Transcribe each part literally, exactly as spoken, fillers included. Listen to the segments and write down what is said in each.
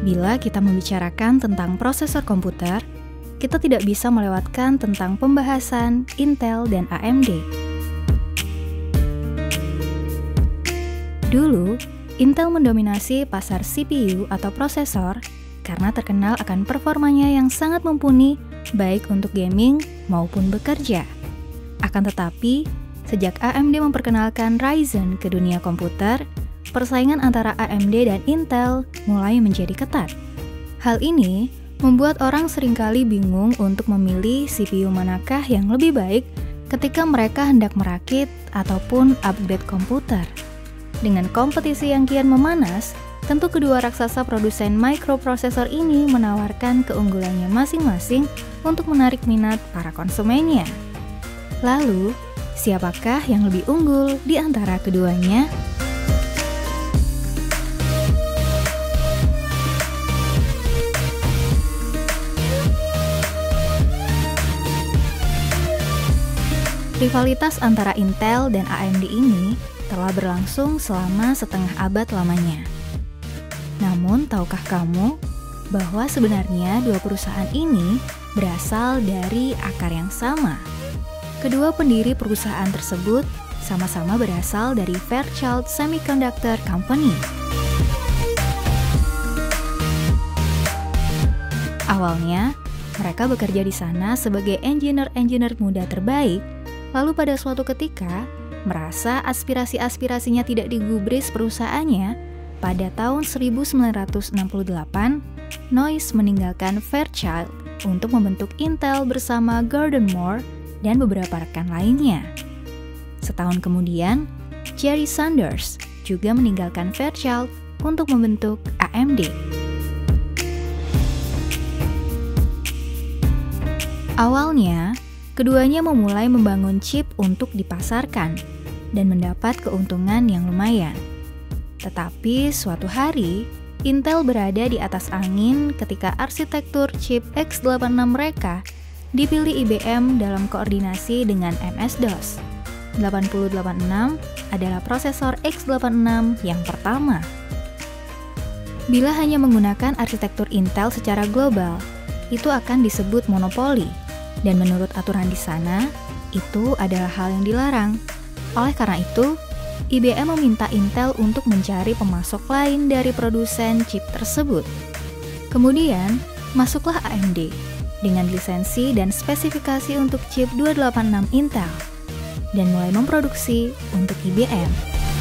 Bila kita membicarakan tentang prosesor komputer, kita tidak bisa melewatkan tentang pembahasan Intel dan A M D. Dulu, Intel mendominasi pasar C P U atau prosesor karena terkenal akan performanya yang sangat mumpuni baik untuk gaming maupun bekerja. Akan tetapi, sejak A M D memperkenalkan Ryzen ke dunia komputer, persaingan antara A M D dan Intel mulai menjadi ketat. Hal ini membuat orang seringkali bingung untuk memilih C P U manakah yang lebih baik ketika mereka hendak merakit ataupun upgrade komputer. Dengan kompetisi yang kian memanas, tentu kedua raksasa produsen microprosesor ini menawarkan keunggulannya masing-masing untuk menarik minat para konsumennya. Lalu, siapakah yang lebih unggul di antara keduanya? Rivalitas antara Intel dan A M D ini telah berlangsung selama setengah abad lamanya. Namun, tahukah kamu bahwa sebenarnya dua perusahaan ini berasal dari akar yang sama? Kedua pendiri perusahaan tersebut sama-sama berasal dari Fairchild Semiconductor Company. Awalnya, mereka bekerja di sana sebagai engineer-engineer muda terbaik. Lalu pada suatu ketika, merasa aspirasi-aspirasinya tidak digubris perusahaannya, pada tahun seribu sembilan ratus enam puluh delapan, Noyce meninggalkan Fairchild untuk membentuk Intel bersama Gordon Moore dan beberapa rekan lainnya. Setahun kemudian, Jerry Sanders juga meninggalkan Fairchild untuk membentuk A M D. Awalnya, keduanya memulai membangun chip untuk dipasarkan dan mendapat keuntungan yang lumayan. Tetapi suatu hari, Intel berada di atas angin ketika arsitektur chip x delapan puluh enam mereka dipilih I B M dalam koordinasi dengan M S-DOS. delapan nol delapan enam adalah prosesor x delapan puluh enam yang pertama. Bila hanya menggunakan arsitektur Intel secara global, itu akan disebut monopoli. Dan menurut aturan di sana, itu adalah hal yang dilarang. Oleh karena itu, I B M meminta Intel untuk mencari pemasok lain dari produsen chip tersebut. Kemudian, masuklah A M D dengan lisensi dan spesifikasi untuk chip dua delapan enam Intel dan mulai memproduksi untuk I B M.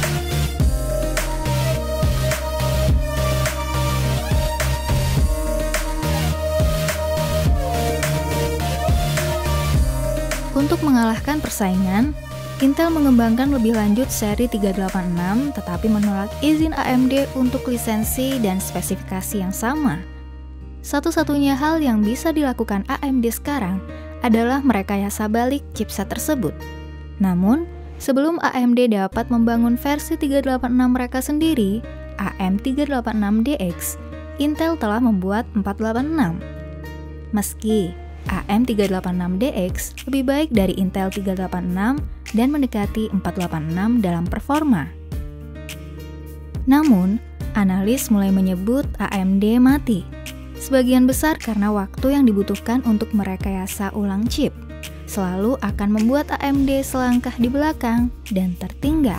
Untuk mengalahkan persaingan, Intel mengembangkan lebih lanjut seri tiga delapan enam tetapi menolak izin A M D untuk lisensi dan spesifikasi yang sama. Satu-satunya hal yang bisa dilakukan A M D sekarang adalah merekayasa balik chipset tersebut. Namun, sebelum A M D dapat membangun versi tiga delapan enam mereka sendiri, A M tiga delapan enam D X, Intel telah membuat empat delapan enam. Meski A M tiga delapan enam D X lebih baik dari Intel tiga delapan enam dan mendekati empat delapan enam dalam performa. Namun, analis mulai menyebut A M D mati, sebagian besar karena waktu yang dibutuhkan untuk merekayasa ulang chip selalu akan membuat A M D selangkah di belakang dan tertinggal.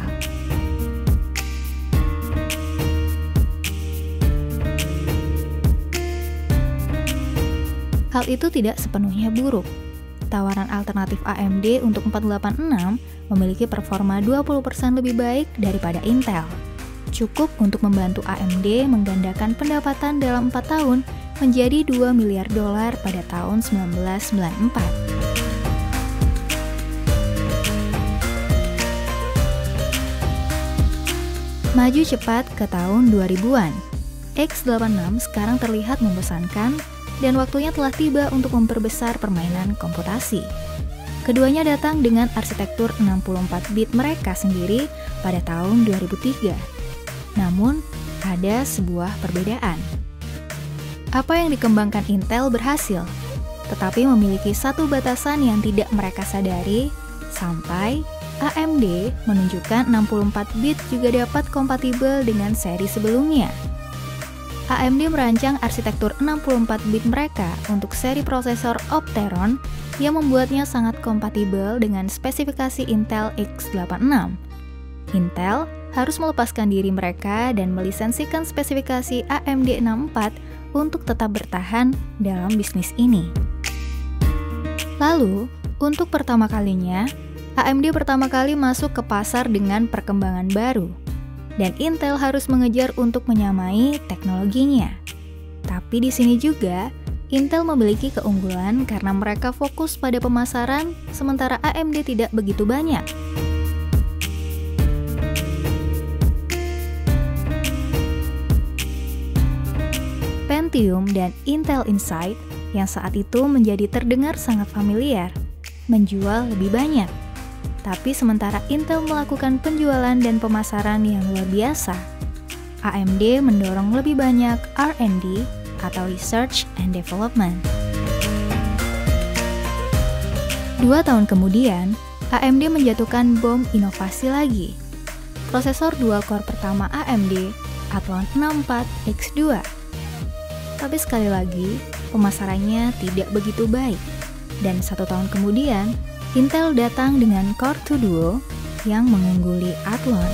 Hal itu tidak sepenuhnya buruk. Tawaran alternatif A M D untuk empat delapan enam memiliki performa dua puluh persen lebih baik daripada Intel. Cukup untuk membantu A M D menggandakan pendapatan dalam empat tahun menjadi dua miliar dolar pada tahun seribu sembilan ratus sembilan puluh empat. Maju cepat ke tahun dua ribuan. x delapan enam sekarang terlihat membosankan dan waktunya telah tiba untuk memperbesar permainan komputasi. Keduanya datang dengan arsitektur enam puluh empat bit mereka sendiri pada tahun dua ribu tiga. Namun, ada sebuah perbedaan. Apa yang dikembangkan Intel berhasil, tetapi memiliki satu batasan yang tidak mereka sadari, sampai A M D menunjukkan enam puluh empat bit juga dapat kompatibel dengan seri sebelumnya. A M D merancang arsitektur enam puluh empat bit mereka untuk seri prosesor Opteron yang membuatnya sangat kompatibel dengan spesifikasi Intel X delapan puluh enam. Intel harus melepaskan diri mereka dan melisensikan spesifikasi A M D enam puluh empat untuk tetap bertahan dalam bisnis ini. Lalu, untuk pertama kalinya, A M D pertama kali masuk ke pasar dengan perkembangan baru. Dan Intel harus mengejar untuk menyamai teknologinya. Tapi di sini juga, Intel memiliki keunggulan karena mereka fokus pada pemasaran, sementara A M D tidak begitu banyak. Pentium dan Intel Inside yang saat itu menjadi terdengar sangat familiar, menjual lebih banyak. Tapi sementara Intel melakukan penjualan dan pemasaran yang luar biasa, A M D mendorong lebih banyak R and D atau Research and Development. Dua tahun kemudian, A M D menjatuhkan bom inovasi lagi. Prosesor dual-core pertama A M D, Athlon enam puluh empat X dua. Tapi sekali lagi, pemasarannya tidak begitu baik. Dan satu tahun kemudian, Intel datang dengan Core dua Duo yang mengungguli Athlon.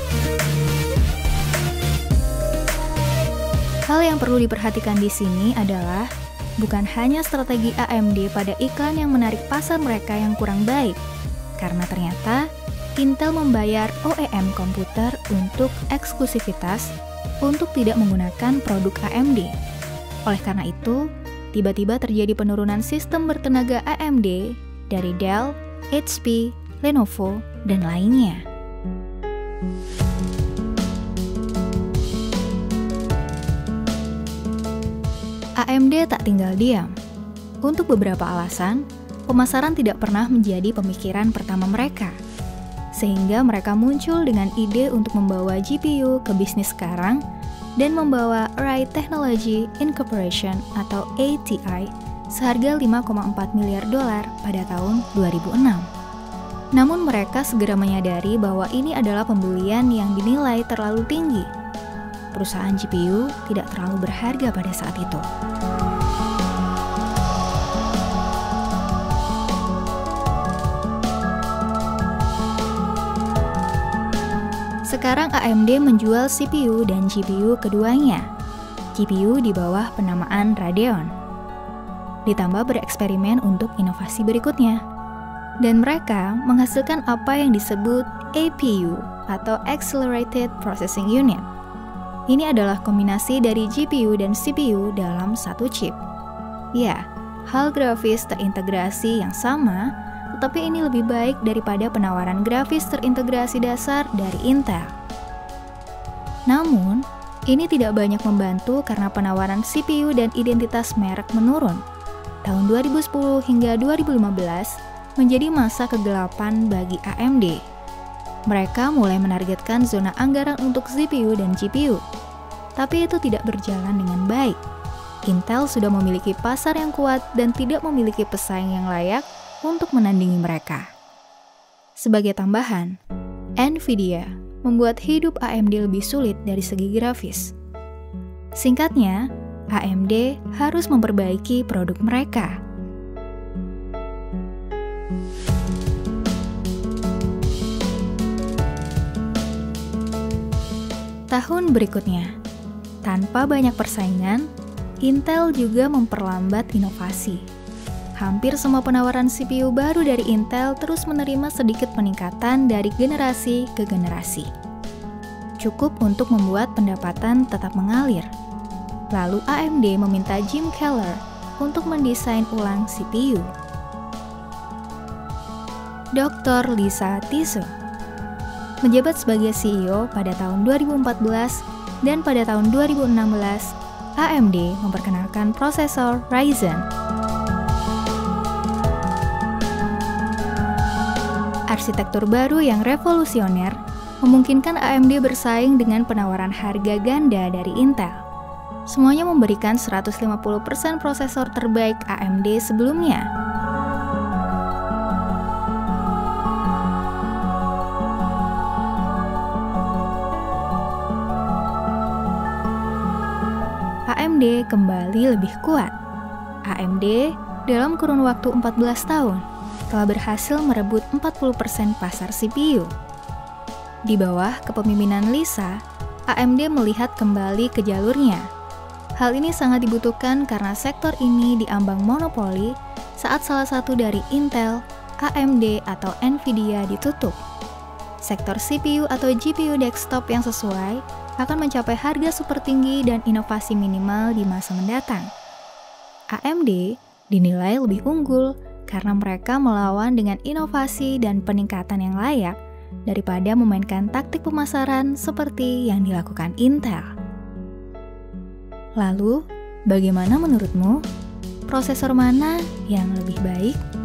Hal yang perlu diperhatikan di sini adalah bukan hanya strategi A M D pada iklan yang menarik pasar mereka yang kurang baik, karena ternyata Intel membayar O E M komputer untuk eksklusivitas untuk tidak menggunakan produk A M D. Oleh karena itu, tiba-tiba terjadi penurunan sistem bertenaga A M D dari Dell, H P, Lenovo, dan lainnya. A M D tak tinggal diam. Untuk beberapa alasan, pemasaran tidak pernah menjadi pemikiran pertama mereka. Sehingga mereka muncul dengan ide untuk membawa G P U ke bisnis sekarang dan membawa Array Technology Incorporation atau A T I seharga lima koma empat miliar dolar pada tahun dua ribu enam. Namun mereka segera menyadari bahwa ini adalah pembelian yang dinilai terlalu tinggi. Perusahaan G P U tidak terlalu berharga pada saat itu. Sekarang A M D menjual C P U dan G P U keduanya. G P U di bawah penamaan Radeon. Ditambah bereksperimen untuk inovasi berikutnya. Dan mereka menghasilkan apa yang disebut A P U atau Accelerated Processing Unit. Ini adalah kombinasi dari G P U dan C P U dalam satu chip. Ya, hal grafis terintegrasi yang sama, tetapi ini lebih baik daripada penawaran grafis terintegrasi dasar dari Intel. Namun, ini tidak banyak membantu karena penawaran C P U dan identitas merek menurun. Tahun dua ribu sepuluh hingga dua ribu lima belas menjadi masa kegelapan bagi A M D. Mereka mulai menargetkan zona anggaran untuk C P U dan G P U. Tapi itu tidak berjalan dengan baik. Intel sudah memiliki pasar yang kuat dan tidak memiliki pesaing yang layak untuk menandingi mereka. Sebagai tambahan, Nvidia membuat hidup A M D lebih sulit dari segi grafis. Singkatnya, A M D harus memperbaiki produk mereka. Tahun berikutnya, tanpa banyak persaingan, Intel juga memperlambat inovasi. Hampir semua penawaran C P U baru dari Intel terus menerima sedikit peningkatan dari generasi ke generasi. Cukup untuk membuat pendapatan tetap mengalir. Lalu A M D meminta Jim Keller untuk mendesain ulang C P U. Doktor Lisa Tiso menjabat sebagai C E O pada tahun dua ribu empat belas dan pada tahun dua ribu enam belas A M D memperkenalkan prosesor Ryzen. Arsitektur baru yang revolusioner memungkinkan A M D bersaing dengan penawaran harga ganda dari Intel. Semuanya memberikan seratus lima puluh persen prosesor terbaik A M D sebelumnya. M D kembali lebih kuat. A M D dalam kurun waktu empat belas tahun telah berhasil merebut empat puluh persen pasar C P U. Di bawah kepemimpinan Lisa, A M D melihat kembali ke jalurnya. Hal ini sangat dibutuhkan karena sektor ini diambang monopoli saat salah satu dari Intel, A M D, atau Nvidia ditutup. Sektor C P U atau G P U desktop yang sesuai akan mencapai harga super tinggi dan inovasi minimal di masa mendatang. A M D dinilai lebih unggul karena mereka melawan dengan inovasi dan peningkatan yang layak daripada memainkan taktik pemasaran seperti yang dilakukan Intel. Lalu, bagaimana menurutmu? Prosesor mana yang lebih baik?